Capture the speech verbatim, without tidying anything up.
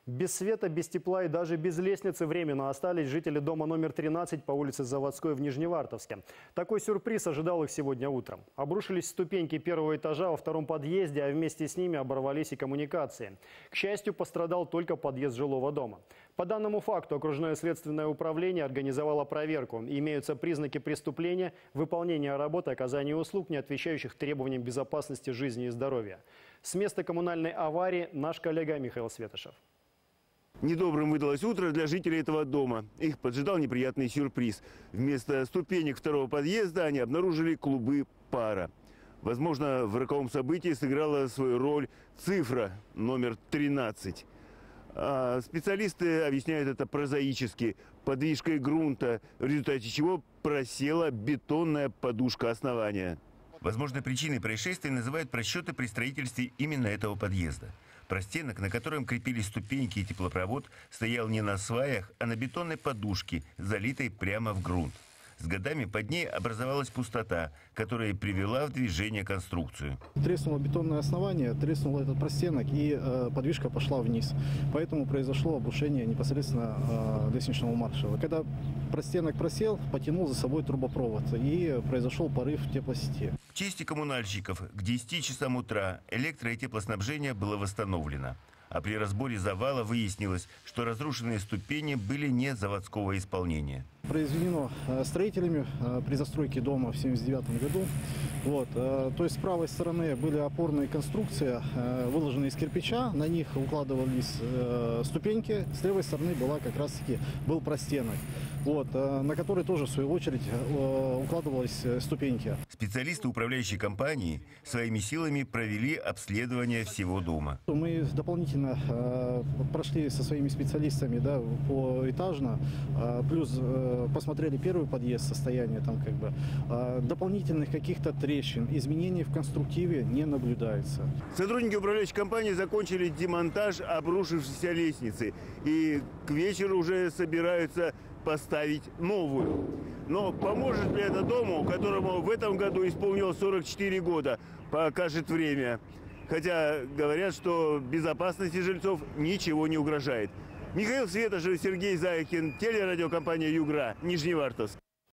Без света, без тепла и даже без лестницы временно остались жители дома номер тринадцать по улице Заводской в Нижневартовске. Такой сюрприз ожидал их сегодня утром. Обрушились ступеньки первого этажа во втором подъезде, а вместе с ними оборвались и коммуникации. К счастью, пострадал только подъезд жилого дома. По данному факту окружное следственное управление организовало проверку. Имеются признаки преступления, выполнения работы, оказания услуг, не отвечающих требованиям безопасности жизни и здоровья. С места коммунальной аварии наш коллега Михаил Светошев. Недобрым выдалось утро для жителей этого дома. Их поджидал неприятный сюрприз. Вместо ступенек второго подъезда они обнаружили клубы пара. Возможно, в роковом событии сыграла свою роль цифра номер тринадцать. А специалисты объясняют это прозаически – подвижкой грунта, в результате чего просела бетонная подушка основания. Возможной причиной происшествия называют просчеты при строительстве именно этого подъезда. Простенок, на котором крепились ступеньки и теплопровод, стоял не на сваях, а на бетонной подушке, залитой прямо в грунт. С годами под ней образовалась пустота, которая привела в движение конструкцию. Треснуло бетонное основание, треснул этот простенок, и э, подвижка пошла вниз. Поэтому произошло обрушение непосредственно э, лестничного марша. Когда простенок просел, потянул за собой трубопровод, и произошел порыв теплосети. В честь коммунальщиков к десяти часам утра электро- и теплоснабжение было восстановлено. А при разборе завала выяснилось, что разрушенные ступени были не заводского исполнения. Произведено строителями при застройке дома в семьдесят девятом году. Вот. То есть с правой стороны были опорные конструкции, выложенные из кирпича, на них укладывались ступеньки. С левой стороны была как раз-таки был простенок, вот, на который тоже в свою очередь укладывались ступеньки. Специалисты управляющей компании своими силами провели обследование всего дома. Мы дополнительно прошли со своими специалистами, да, поэтажно, плюс посмотрели первый подъезд, состояние там как бы. Дополнительных каких-то трещин, изменений в конструктиве не наблюдается. Сотрудники управляющей компании закончили демонтаж обрушившейся лестницы и к вечеру уже собираются поставить новую. Но поможет ли это дому, которому в этом году исполнилось сорок четыре года, покажет время. Хотя говорят, что безопасности жильцов ничего не угрожает. Михаил Светошев, Сергей Зайкин, телерадиокомпания «Югра», Нижневартовск.